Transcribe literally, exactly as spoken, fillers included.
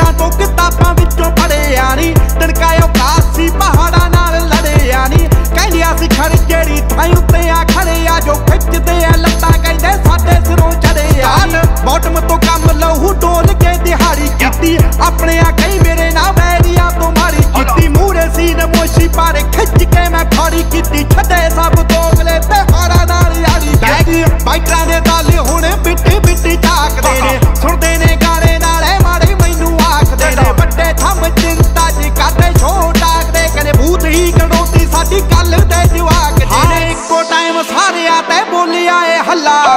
नेटां तो किताबां विचों पढ़िया नी तड़कायो कासी पहाड़ां नाल लड़िया नी कहंदियां सी खड़ जेड़ी थाई उत्ते आ खड़े आ जो खिचदे आ लत्तां कहंदे साडे सिरों चढ़े आ बॉटम तो कम लहू डोल के दिहाड़ी कीती अपने आ कई मेरे ना बैरिया तो मारी कीती मूरे सीन मोशी पारे खिच के मैं खड़ी कीती छड्डे सब दोगले ते हाड़ा नाल यारी बैगी बाइटां दे ताले हुण बिट्टी बिट्टी झाकदे ने सुणदे ने गाने नाले माड़े मैनू आखदे ने वड्डे थम चिंता जी करदे छोट आखदे कने भूत ही गड़ोती साडी गल दे जवाक जी ने इक्को टाइम सारियां ते बोलिया ए हल्ला